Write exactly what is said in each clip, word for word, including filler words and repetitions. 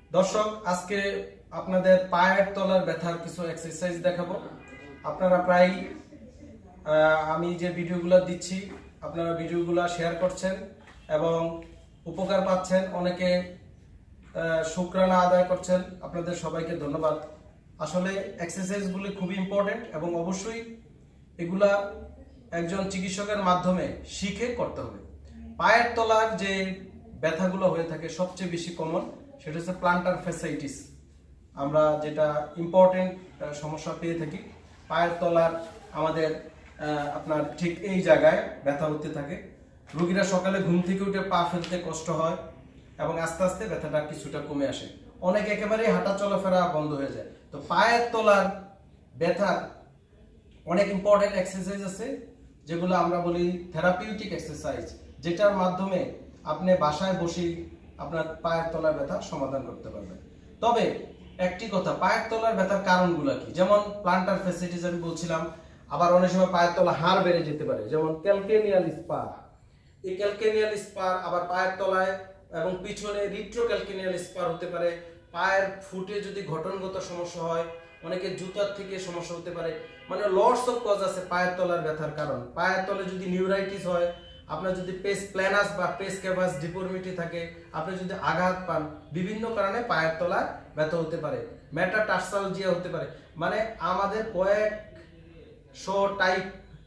দর্শক, আজকে আপনাদের পায়ের তলার ব্যথার কিছু এক্সারসাইজ দেখাবো। আপনারা প্রায় আমি যে ভিডিওগুলো দিচ্ছি আপনারা ভিডিওগুলো শেয়ার করছেন এবং উপকার পাচ্ছেন, অনেকে শুকরানা আদায় করছেন। আপনাদের সবাইকে ধন্যবাদ। আসলে এক্সারসাইজগুলি খুবই ইম্পর্টেন্ট এবং অবশ্যই এগুলা একজন চিকিৎসকের মাধ্যমে শিখে করতে হবে। পায়ের তলার যে ব্যথাগুলো হয়ে থাকে সবচেয়ে বেশি কমন সেটা হচ্ছে প্লান্টার ফ্যাসাইটিস। আমরা যেটা ইম্পর্টেন্ট সমস্যা পেয়ে থাকি, পায়ের তলার আমাদের আপনার ঠিক এই জায়গায় ব্যথা হতে থাকে। রোগীরা সকালে ঘুম থেকে উঠে পা ফেলতে কষ্ট হয় এবং আস্তে আস্তে ব্যথাটা কিছুটা কমে আসে, অনেক একেবারেই হাঁটা চলাফেরা বন্ধ হয়ে যায়। তো পায়ের তলার ব্যথার অনেক ইম্পর্টেন্ট এক্সারসাইজ আছে যেগুলো আমরা বলি থেরাপিউটিক এক্সারসাইজ, যেটার মাধ্যমে আপনি বাসায় বসেই আপনার পায়ের তলার ব্যথা সমাধান করতে পারবেন। তবে একটি কথা, পায়ের তলার ব্যথার কারণগুলো কি? যেমন প্লান্টার ফ্যাসাইটিস আমি বলছিলাম, আবার অনেক সময় পায়ের তলা হাড় বেড়ে যেতে পারে, যেমন ক্যালকেনিয়াল স্পার। এই ক্যালকেনিয়াল স্পার আবার পায়ের তলায় এবং পিছনে রিট্রোক্যালকেনিয়াল স্পার হতে পারে। পায়ের ফুটে যদি গঠনগত সমস্যা হয়, অনেকে জুতার থেকে সমস্যা হতে পারে। মানে লটস অফ কজ আছে পায়ের তলার ব্যথার কারণ। পায়ের তলে যদি নিউরাইটিস হয়, আপনার যদি পেস প্ল্যানাস বা পেস ক্যাভাস ডিফর্মিটি থাকে, আপনি যদি আঘাত পান, বিভিন্ন কারণে পায়ের তলা ব্যথা হতে পারে। মেটাটার্সালজিয়া হতে পারে। মানে আমাদের কয়েক শো টাইপ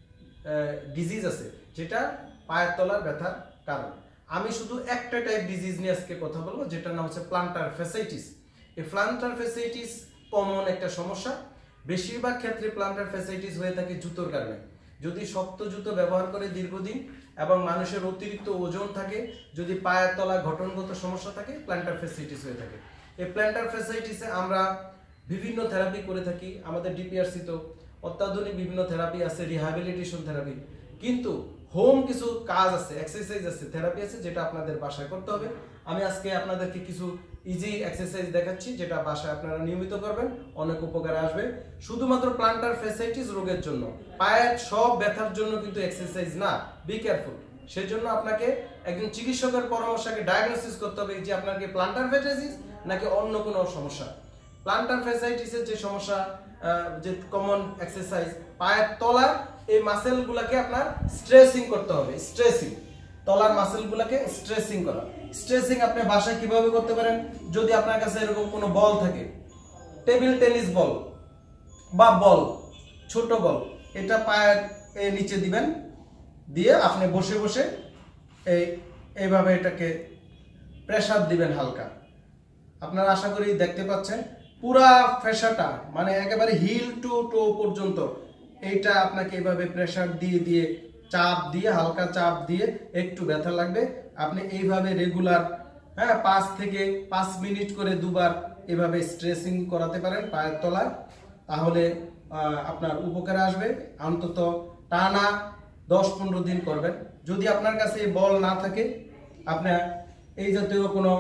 ডিজিজ আছে যেটা পায়ের তলার ব্যথার কারণ। আমি শুধু একটা টাইপ ডিজিজ নিয়ে আজকে কথা বলবো, যেটার নাম হচ্ছে প্লান্টার ফ্যাসাইটিস। এই প্লান্টার ফ্যাসাইটিস কমন একটা সমস্যা। বেশিরভাগ ক্ষেত্রে প্লান্টার ফ্যাসাইটিস হয়ে থাকে জুতোর কারণে। যদি শক্ত জুতো ব্যবহার করে দীর্ঘদিন এবং মানুষের অতিরিক্ত ওজন থাকে, যদি পায়ের তলা গঠনগত সমস্যা থাকে, প্লান্টার ফ্যাসাইটিস হয়ে থাকে। এই প্লান্টার ফ্যাসাইটিসে আমরা বিভিন্ন থেরাপি করে থাকি। আমাদের ডিপিআরসি তো অত্যাধুনিক বিভিন্ন থেরাপি আছে, রিহ্যাবিলিটেশন থেরাপি। কিন্তু হোম কিছু কাজ আছে, এক্সারসাইজ আছে, থেরাপি আছে, যেটা আপনাদের বাসায় করতে হবে। আমি আজকে আপনাদেরকে কিছু ইজি এক্সারসাইজ দেখাচ্ছি, যেটা বাসায় আপনারা নিয়মিত করবেন, অনেক উপকারে আসবে। শুধুমাত্র প্লান্টার ফ্যাসাইটিস রোগের জন্য, পায়ের সব ব্যথার জন্য কিন্তু এক্সারসাইজ না। Be careful. সেই জন্য আপনাকে একজন চিকিৎসকের পরামর্শকে ডায়াগনোসিস করতে হবে যে আপনার কি প্লান্টার ফ্যাসাইটিস নাকি অন্য কোনো সমস্যা। প্লান্টার ফ্যাসাইটিসের যে সমস্যা, যে কমন এক্সারসাইজ, পায়ের তলা এই মাসেলগুলোকে আপনার স্ট্রেসিং করতে হবে। স্ট্রেসিং, তলার মাসেলগুলোকে স্ট্রেসিং করা। স্ট্রেসিং আপনি বাসায় কিভাবে করতে পারেন? যদি আপনার কাছে এরকম কোনো বল থাকে, টেবিল টেনিস বল বা বল, ছোট বল, এটা পায়ের নিচে দিবেন, দিয়ে আপনি বসে বসে এই এইভাবে এটাকে প্রেসার দিবেন হালকা। আপনারা আশা করি দেখতে পাচ্ছেন পুরা ফেসাটা, মানে একেবারে হিল টু টো পর্যন্ত এইটা আপনাকে এইভাবে প্রেসার দিয়ে দিয়ে চাপ দিয়ে, হালকা চাপ দিয়ে, একটু ব্যথা লাগবে। আপনি এইভাবে রেগুলার হ্যাঁ পাঁচ থেকে পাঁচ মিনিট করে দুবার এভাবে স্ট্রেসিং করাতে পারেন পায়ের তলায়, তাহলে আপনার উপকারে আসবে। অন্তত টানা দশ পনেরো দিন করবেন। যদি আপনার কাছে এই বল না থাকে, আপনার এই জাতীয় কোনো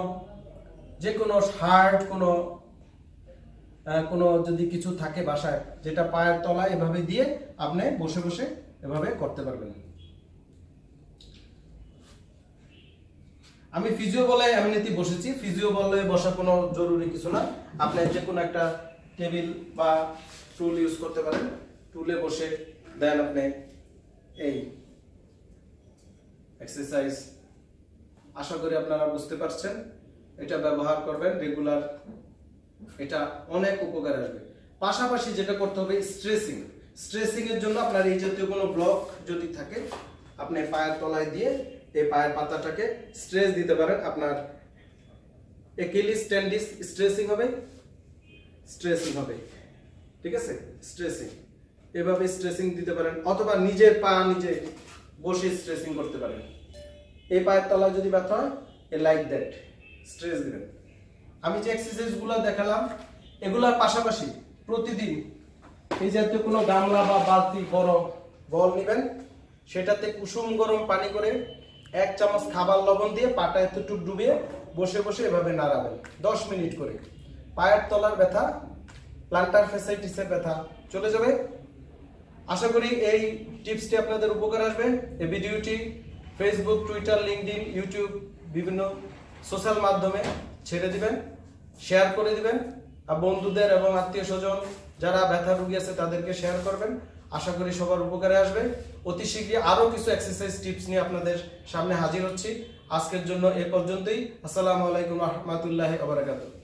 যে কোনো হার্ড কোনো কোনো যদি কিছু থাকে বাসায়, যেটা পায়ের তলায় এভাবে দিয়ে আপনি বসে বসে এভাবে করতে পারবেন। আমি ফিজিও বলে এমনিতেই বসেছি। ফিজিও বলে বসা কোনো জরুরি কিছু না। আপনি যে কোনো একটা টেবিল বা টুল ইউজ করতে পারেন। টুলে বসে দেন আপনি এই এক্সারসাইজ। আশা করি আপনারা বুঝতে পারছেন। এটা ব্যবহার করবেন রেগুলার, এটা অনেক উপকার আসবে। পাশাপাশি যেটা করতে হবে স্ট্রেসিং। স্ট্রেসিং এর জন্য আপনার এই জাতীয় কোনো ব্লক যদি থাকে, আপনি পায়ের তলায় দিয়ে এই পায়ের পাতাটাকে স্ট্রেস দিতে পারেন। আপনার একিলিস টেন্ডিস স্ট্রেসিং হবে, স্ট্রেসিং হবে, ঠিক আছে? স্ট্রেসিং এভাবে স্ট্রেসিং দিতে পারেন, অথবা নিজের পা নিজে বসে স্ট্রেসিং করতে পারেন। এই পায়ের তলায় যদি ব্যথা হয়, এ লাইক দ্যাট স্ট্রেস দিবেন। আমি যে এক্সারসাইজগুলো দেখালাম, এগুলোর পাশাপাশি প্রতিদিন এই জাতীয় কোনো গামলা বা বালতি বড় বল নেবেন, সেটাতে কুসুম গরম পানি করে এক চামচ খাবার লবণ দিয়ে পাটা এতটুকু ডুবিয়ে বসে বসে এভাবে নাড়াবেন দশ মিনিট করে। পায়ের তলার ব্যথা, প্লান্টার ফ্যাসাইটিসের ব্যথা চলে যাবে। আশা করি এই টিপসটি আপনাদের উপকার আসবে। এই ভিডিওটি ফেসবুক, টুইটার, লিঙ্কডইন, ইউটিউব, বিভিন্ন সোশ্যাল মাধ্যমে ছেড়ে দিবেন। শেয়ার করে দিবেন, আর বন্ধুদের এবং আত্মীয় স্বজন যারা ব্যথা রোগী আছে তাদেরকে শেয়ার করবেন। আশা করি সবার উপকারে আসবে। অতি শীঘ্রই আরো কিছু এক্সারসাইজ টিপস নিয়ে আপনাদের সামনে হাজির হচ্ছি। আজকের জন্য এ পর্যন্তই। আসসালামু আলাইকুম ওয়া রাহমাতুল্লাহি ওয়া বারাকাতুহু।